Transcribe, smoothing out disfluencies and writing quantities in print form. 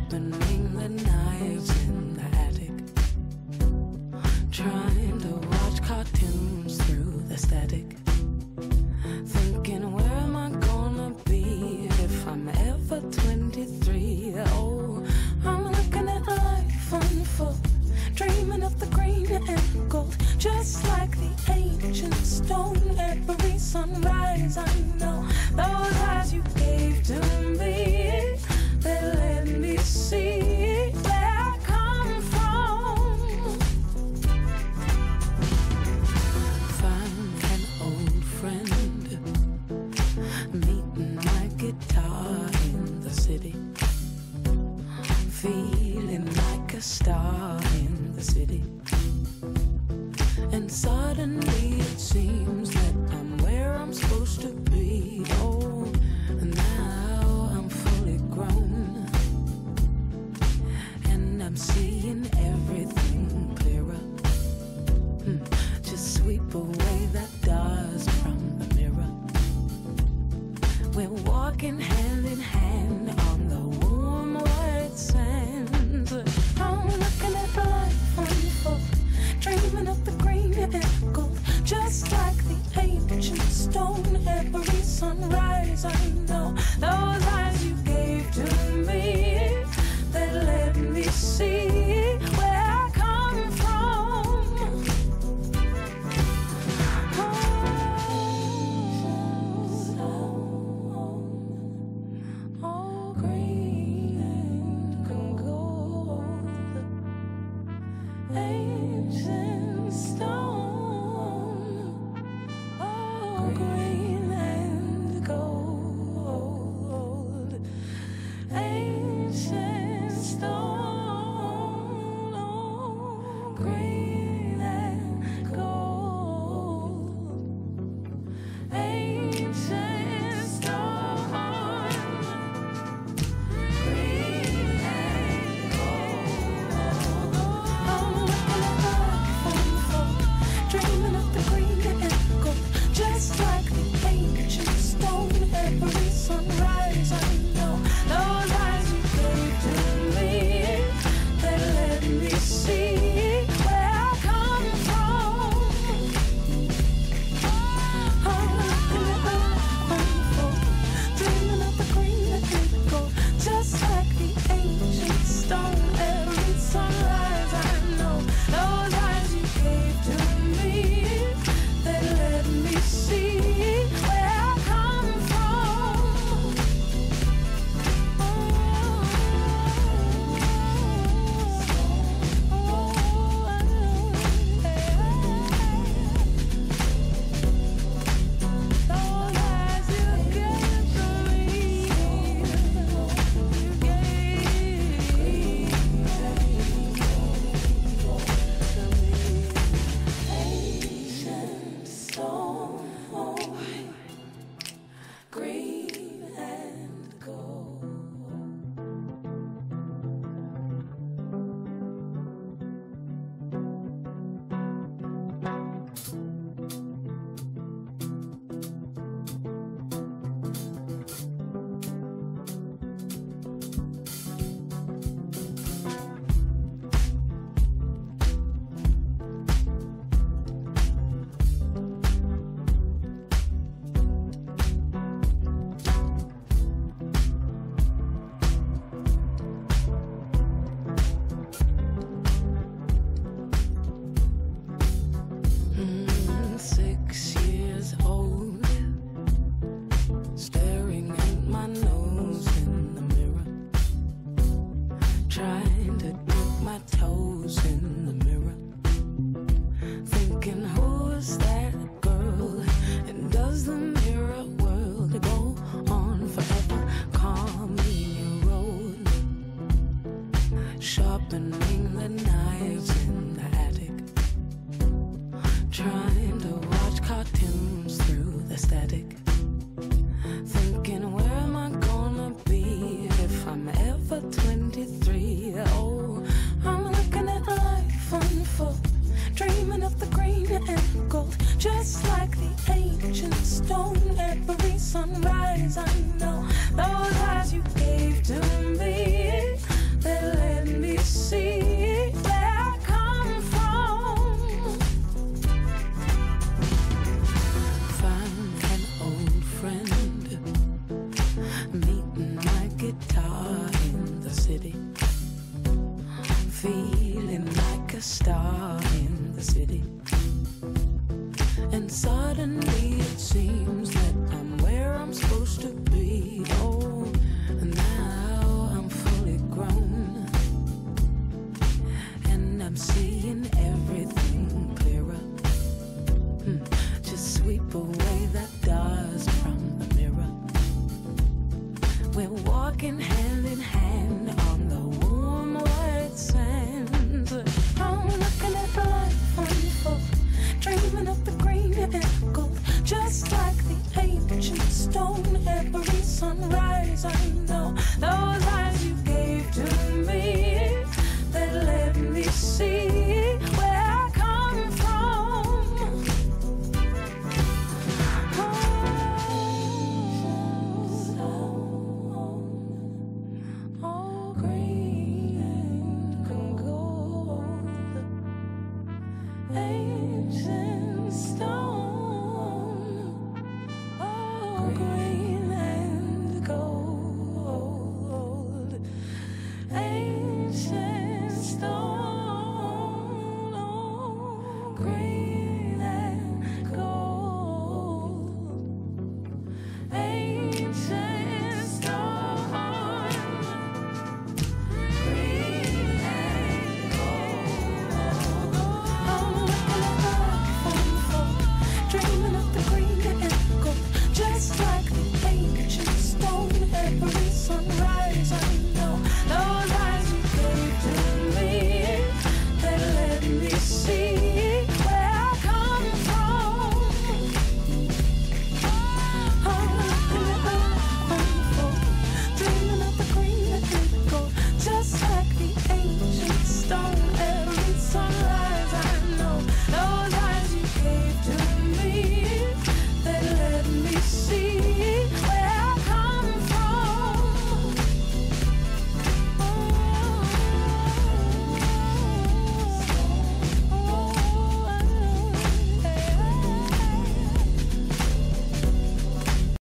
sharpening the knives in the attic, trying to watch cartoons through the static, thinking where am I gonna be if I'm ever 23? Oh, I'm looking at life unfold, dreaming of the green and gold, just like the ancient stone. Every sunrise I know those eyes you gave to me, they let me see where I come from. Found an old friend, meeting my guitar in the city, feeling like a star in the city. And suddenly it seems that I'm where I'm supposed to be. Oh, now I'm fully grown, and I'm seeing everything clearer. Just sweep away that dust from the mirror. We're walking hand in hand on the warm white sands. I'm looking at life unfold, dreaming of the green and gold, just like the ancient stone. Every sunrise I know those eyes you gave to me, they let me see where I come from. Oh, green and gold, ancient stone, oh, green and gold, ancient stone, oh, green and gold, ancient stone, green and gold. I'm looking at life unfold, dreaming of the green and gold, just like the ancient stone. Every sunrise I know those eyes you gave to me, they let me see where I come from. I'm looking at life unfold, dreaming of the green and gold, just like the ancient stone. Every sunrise I know those eyes you gave to me, they let me see where I come from. Those eyes you gave to me, you gave ancient stone, green and gold. Just like the ancient stone, every sunrise